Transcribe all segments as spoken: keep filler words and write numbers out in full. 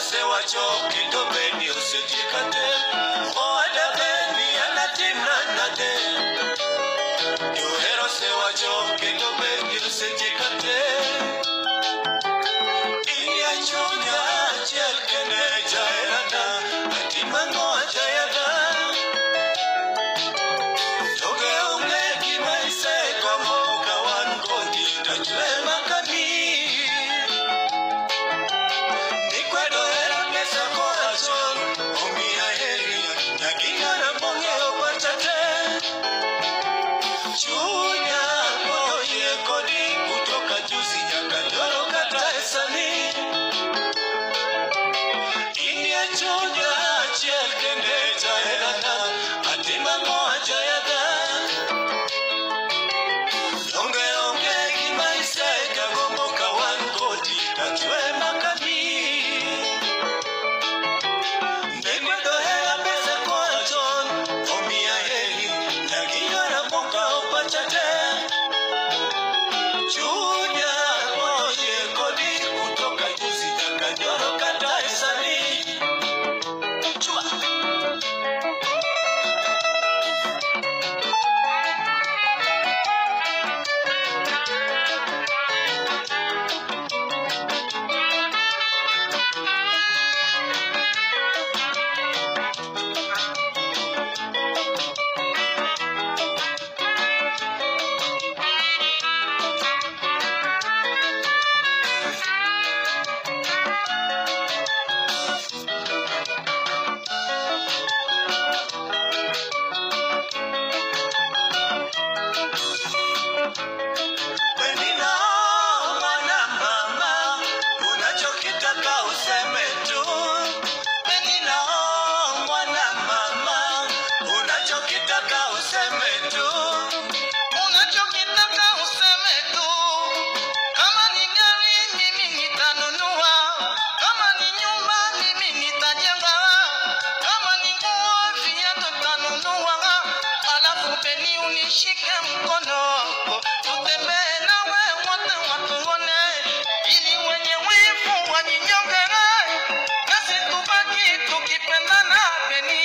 se wacho kendo beni osejikate oada beni anatimna nade johero se wacho kendo beni osejikate inya chunya achiel kende jaherana atimango ajayada toge unge gima isekomo kawan kodi tajwe makani Chunya moye kodi kutoka juzi nyaka ndoro kata esani Inia chunya achiel kende jaherana atimango ajayada Onge onge gima iseka gombo kawan kodi tajwe makani Ndekwedo hera pesa kwa chon Omia heri Nagiyara moka opachate Chunya moye kodi kutoka juzi nyaka ndoro kata esani Chuma Benina, mwana mama, unachokitaka useme tu. Benina, mwana mama, unachokitaka useme tu. Unachokitaka useme tu. Kama ni gari mimi nitanunua, kama ni nyumba mimi nitajenga, kama ni nguo viatu nitanunua, alafu Beni unishike mkono. Tutembee nawe wote watuone, ili wenye wivu wajinyonge, nasi tubaki tukipendana Beni.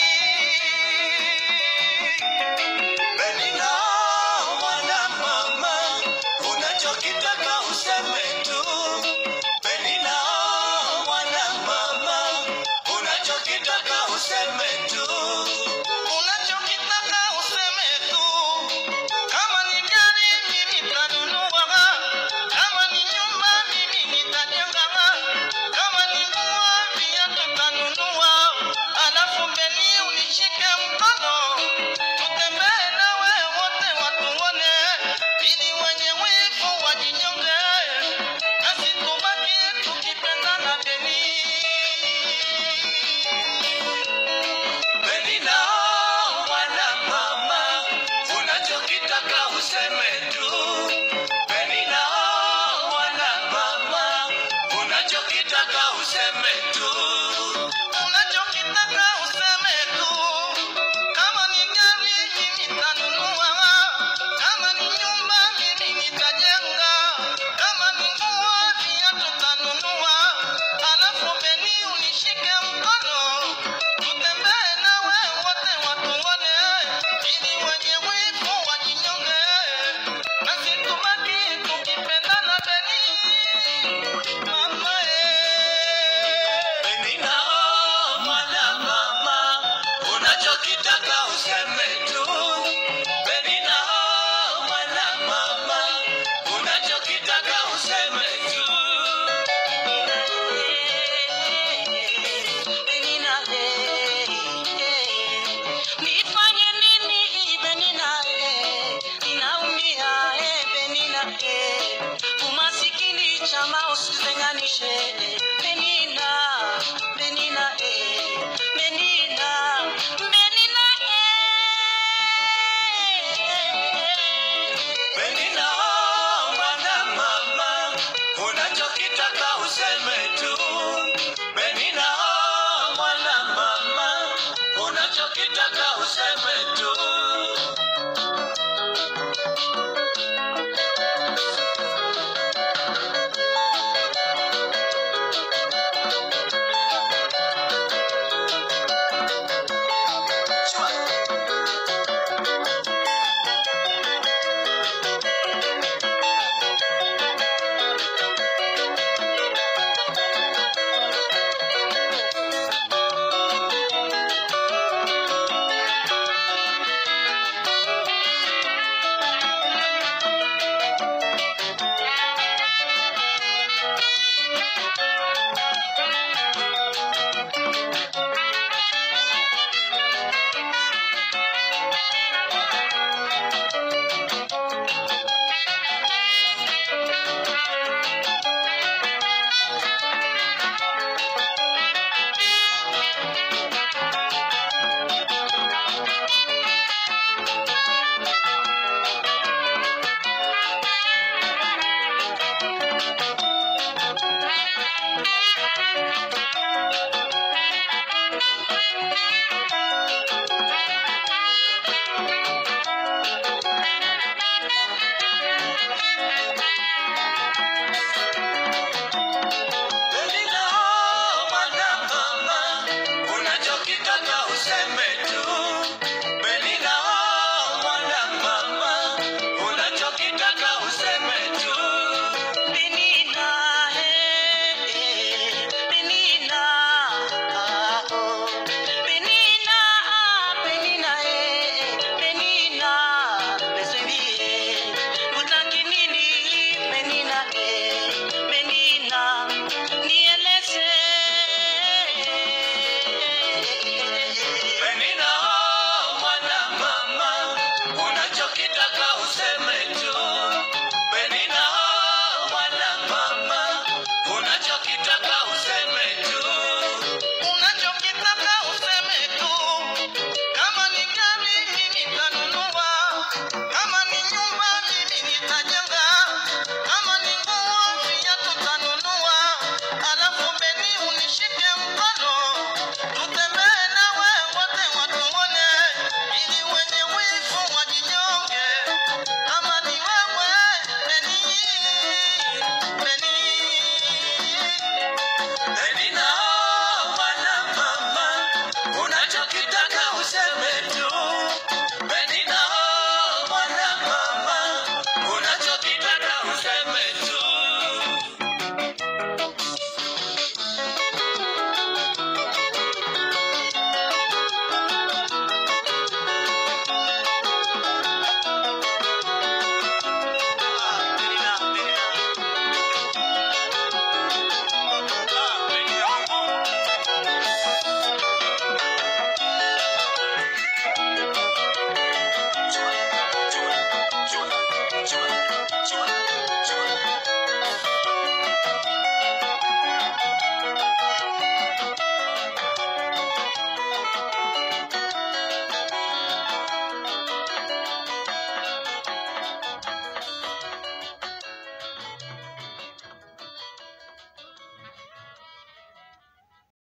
Benina, mwana mama, unachokitaka useme tu. Benina, mwana mama, unachokitaka useme tu. Unachokitaka useme tu. Kama ni gari mimi nitanunua, kama ni nyumba mimi nitajenga, kama ni nguo viatu nitanunua, alafu Beni unishike mkono. Tutembee nawe wote watuone, ili wenye wivu wajinyonge, nasi tubaki tukipendana Beni. Benina, mwana mama, unachokitaka useme tu. Benina, mwana mama, unachokitaka useme tu. Unachokitaka useme tu. Kama ni gari mimi nitanunua, kama ni nyumba mimi nitajenga, kama ni nguo viatu nitanunua, alafu Beni unishike mkono. Tutembee nawe wote watuone, ili wenye wivu wajinyonge, nasi tubaki tukipendana Beni. Mama eh. Benina, mwana mama, unachokitaka useme tu. Benina, mwana mama, unachokitaka useme tu. Benina, nifanye nini Benina, ninaumia Benina, umasikini chama usitenganishe.